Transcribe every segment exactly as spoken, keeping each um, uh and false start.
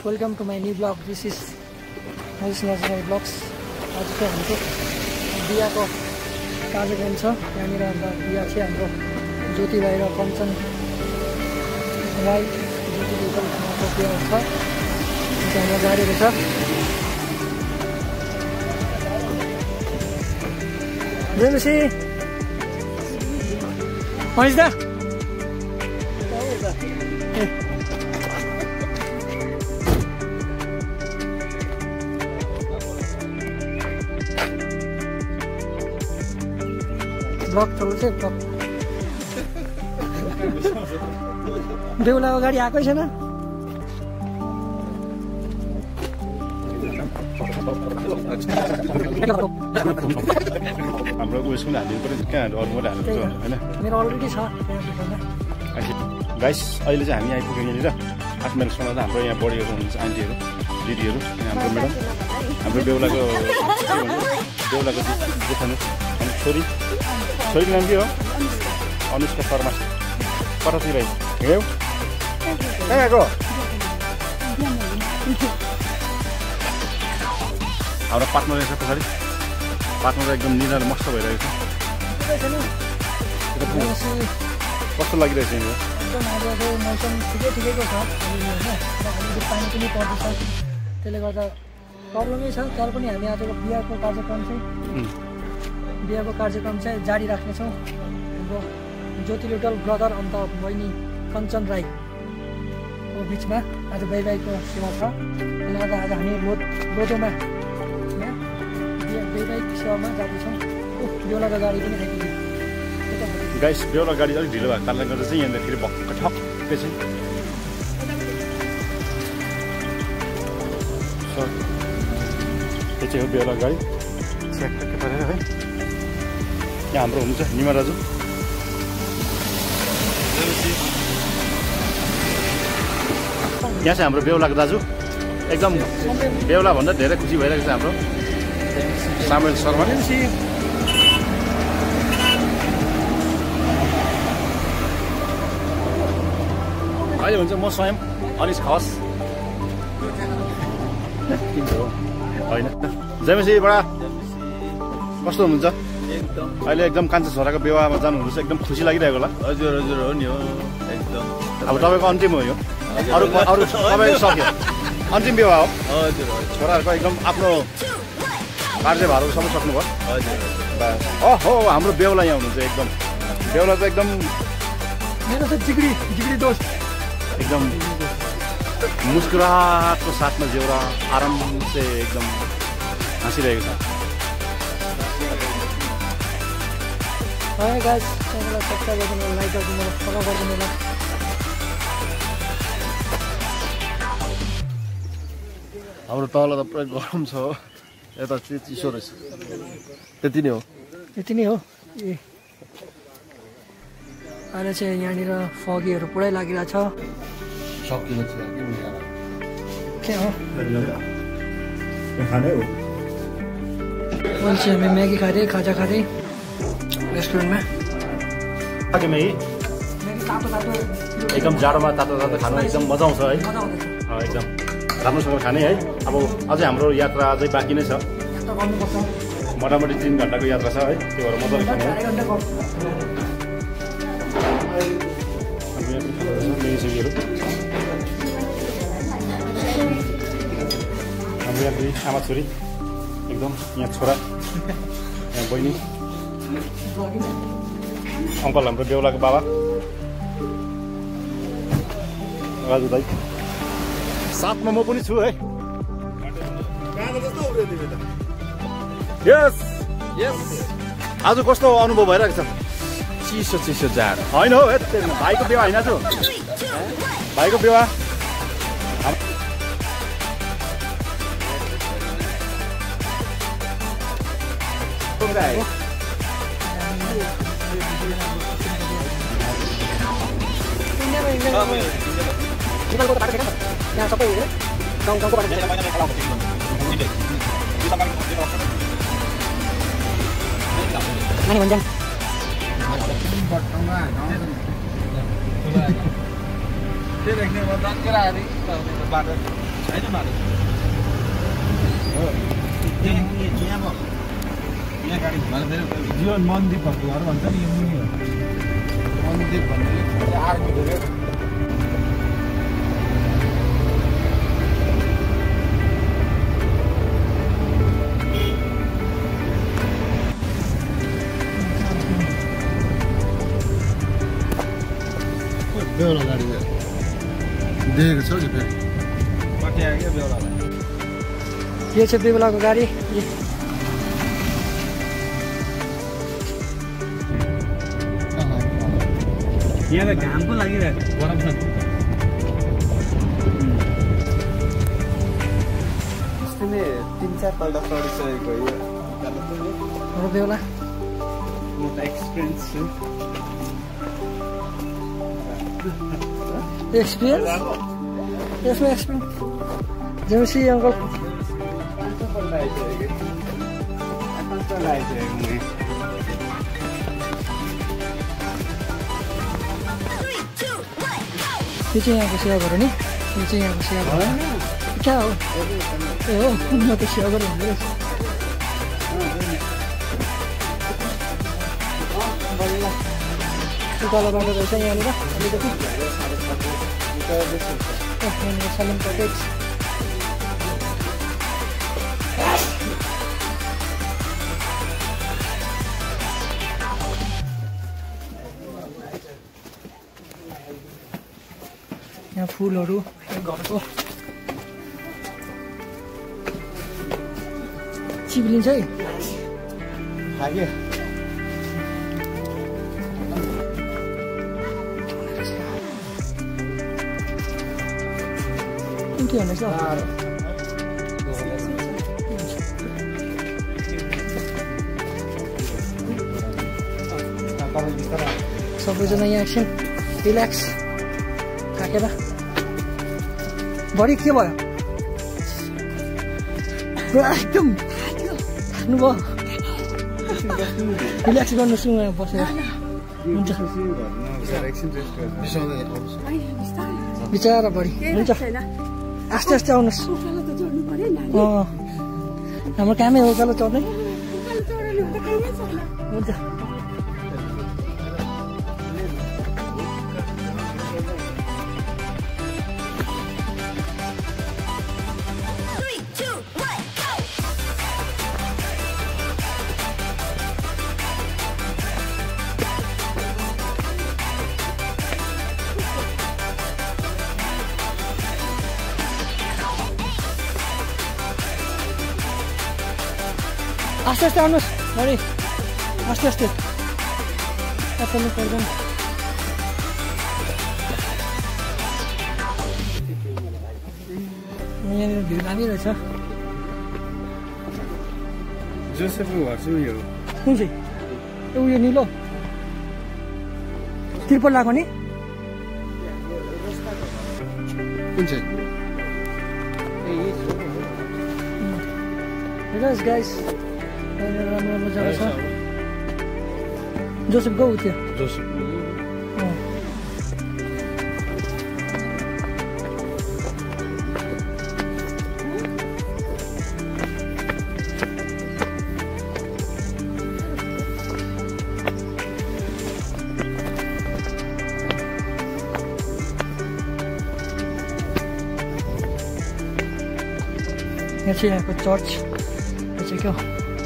welcome to my new vlog. This is Nice National Vlogs. आज चाहिँ हाम्रो बिहाको कार्यक्रम छ। यहाँनिर अन्त बिहा चाहिँ हाम्रो ज्योति भाइ र कञ्चन राई ज्योति भाइको बिहा छ। त्यहाँ गाडीहरू छ। जेमसी मनिष दा ब्लग चल्छ ब्लग बेहुलाको गाडी आएकै छैन। हाम्रो उयसको हाल्नु पर्यो कहाँ अरू मात्रै हाल्नु पर्छ होइन मेरो अलरेडी छ। गाइस अहिले चाहिँ हामी आइपुग्यौँ यहाँनिर आठ माइलसम्म त हाम्रो यहाँ बडीहरू हुनुहुन्छ आन्टीहरू दिदीहरू हाम्रो म्याडम हाम्रो बेहुलाको के भन्छ बेहुलाको जेठानु अनि छोरी छोरीको नाम के हो अनुष्का शर्मा कतातिर हिँड्यौ कहाँ गएको हाम्रो पार्टनर रहेछ पछाडि पार्टनर एकदम निधार मस्त भइरहेको छ। कस्तो लागिरहेछ यो मौसम ठिकै ठिकैको छ पानी पनि पर्दैछ त्यसले गर्दा प्रब्लमै छ। तर पनि हामी आजको बिहाको कार्यक्रम चाहिँ बिहाको कार्यक्रम चाहिँ जारी राख्नेछौँ। हाम्रो ज्योति लिटल ब्रदर अन्त बहिनी कञ्चन राईको बिचमा आज वैवाहिकको सेवा छ। त्यसले गर्दा आज हामी लोध लोधोमा वैवाहिक सेवामा जाँदैछौँ। बेहुलाको गाडी पनि आइपुग्यो। गाइस बेहुला गाडी अलिक ढिलो भएको कारणले गर्दा चाहिँ यहाँनिर फेरि भक्क ठक्कै चाहिँ यो चाहिँ हो बेहुला गाडी ठ्याक्कै परेर है। यहाँ हाम्रो हुनुहुन्छ निमा दाजु यहाँ चाहिँ हाम्रो बेहुलाको दाजु एकदम बेहुला भन्दा धेरै खुसी भइरहेको छ हाम्रो सामेल शर्मा। अहिले हुन्छ म स्वयं अनिस खस होइन जयमेसी बडा कस्तो हुनुहुन्छ अहिले एकदम कान्छा छोराको विवाहमा जानुहुँदैछ एकदम खुसी लागिरहेको होला। हजुर हजुर हो नि हो एकदम अब तपाईँको अन्तिम हो यो अरू अरू तपाईँको सक्यो अन्तिम विवाह हो। हजुर छोराहरूको एकदम आफ्नो कार्यभारहरू सबै सक्नुभयो। हजुर ओहो हाम्रो बेहुला यहाँ हुनुहुन्छ एकदम बेहुला त एकदम मेरो त जिग्री जिग्री दोस्त एकदम मुस्कुराहटको साथमा जेउरा आराम चाहिँ एकदम हाँसिरहेको छ। है गाइस च्यानललाई सब्स्क्राइब गरिदिनु होला लाइक गरिदिनु होला फलो गरिदिनु होला। हाम्रो तल त पुरै गरम छ हो यता चाहिँ चिसो रहेछ त्यति नै हो यति नै हो। ए अहिले चाहिँ यहाँनिर फगीहरू पुरै लागिरहेछ। सकिनु छ के हो खाने हो अहिले चाहिँ हामी म्यागी खाँदै खाजा खाँदै रेस्टुरेन्टमा एकदम जाडोमा तातो तातो खानु एकदम मजा आउँछ है एकदम राम्रोसँग खाने है। अब अझै हाम्रो यात्रा अझै बाँकी नै छ मोटामोटी तिन घन्टाको यात्रा छ है त्यो भएर मजाले खाने मेगीसेगीहरू हाम्रो यहाँ दुई आमा छोरी एकदम यहाँ छोरा यहाँ बहिनी अङ्कल हाम्रो बेहुलाको बाबा राजु दाई साथमा म पनि छु है। यस यस आज कस्तो अनुभव भइरहेको छ चिसो चिसो जाडो होइन हौ भाइको विवाह होइन आज भाइको विवाह यहाँ सबै गाउँ गाउँको बाटो माने भन्छन् त्यो देख्ने म तन्केर आएर बाटो जीवन मन्दिर भएको घर भन्छ नि यो मुनि हो मन्दिर भन्ने आर्मी धेरै बेहुला गाडी देखेको छ नि फेरि कति आयो क्या बेहुलालाई यो चाहिँ बेहुलाको गाडी यहाँ त घामको लागिरहेको गरम छ तिन चारपल्ट चढिसकेको यो बेहुला म त एक्सपिरियन्स छु एक्सपिरियन्स यसमा एक्सपिरियन्स जेमसी अङ्कल यो चाहिँ यहाँको सेवा घर हो नि यो चाहिँ यहाँको सेवा घर क्या हो ए हो म त सेवा गरेर हुँदो रहेछ उकालो बाटो रहेछ यहाँनिर अलिकति यहाँनिर सलिम कटेज यहाँ फुलहरू घरको चिप्लिन्छ है खागे के भन्दैछ सबैजना यहाँ एकछिन रिल्याक्स राखेर बढी के भयो एकदम थाक्नुभयो रिल्याक्स गर्नुहोस् यहाँ बसेर हुन्छ बिचरा बढी हुन्छ आस्ते आस्ते आउनुहोस् हाम्रो कामै हो उकालो चढ्दै हुन्छ आस्ते आस्ते आउनुहोस् बढी आस्ते आस्ते अचानक पर्दैन यहाँनिर भिड लागिरहेछ जोसेफको घर चाहिँ उयो कुन चाहिँ ए उयो निलो त्रिपल लगाएको नि कुन चाहिँ हेर्नुहोस् गाइस यहाँनिर राम्रो राम्रो जग्गा छ जोसेफ गौ थियो जोसेफ यहाँ चाहिँ यहाँको चर्च यो चाहिँ क्या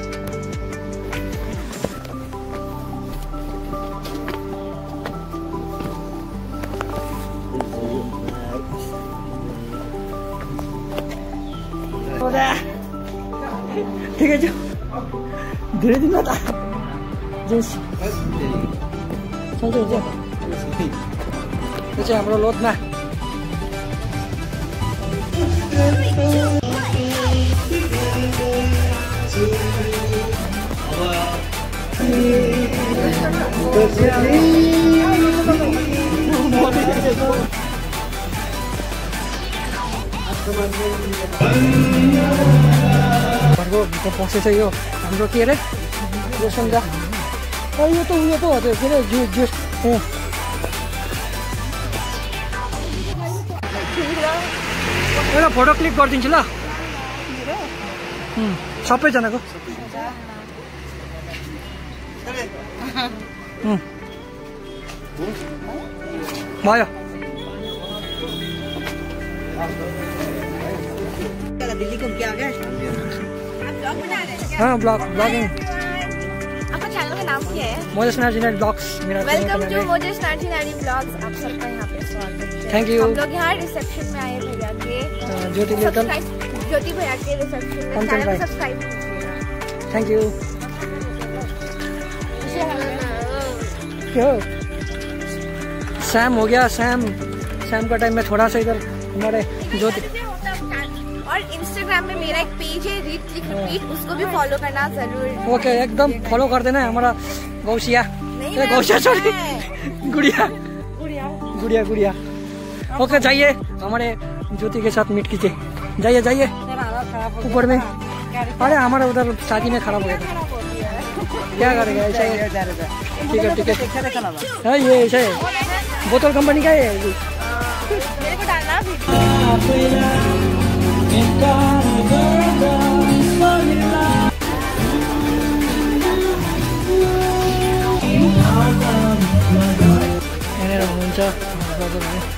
ठिकै छ धेरै दिन त जिन्स सन्चै हुन्छ यो चाहिँ हाम्रो लोधमा घरको भित्र पसेछ यो हाम्रो के अरे यो सम्झा यो त उयो पो हो त्यो के अरे जु जुस एउटा फोटो क्लिक गरिदिन्छु ल सबैजनाको भयो दिल्ली घूम के आ गए। आप ब्लॉग बना रहे हैं क्या? हाँ ब्लॉग ब्लॉगिंग। आपका चैनल का नाम क्या है? मोजेस नार्जिनारी ब्लॉग्स मेरा welcome to Moses Narzinary blogs. आप सबका यहाँ पे स्वागत है। Thank you. हम लोग यहाँ रिसेप्शन में आए भैया के ज्योति लिटल ज्योति भैया के रिसेप्शन में चैनल को सब्सक्राइब कीजिएगा। Thank you. क्यों सैम हो गया सैम सैम का टाइम में थोड़ा सा इधर हमारे ज्योति और इंस्टाग्राम में मेरा एक पेज है रीत लिख रिपीट, उसको भी फॉलो करना जरूर। ओके एकदम फॉलो कर देना हमारा गौसिया नहीं गौसिया सॉरी गुड़िया गुड़िया गुड़िया। ओके जाइए हमारे ज्योति के साथ मीट कीजिए। जाइए जाइए ऊपर में। अरे हमारा उधर शादी में खराब हो गया था क्या करेगा ऐसा ठीक है ठीक है हाँ ये ऐसा है बोतल कंपनी का है मेरे को डालना यहाँनिर हुनुहुन्छ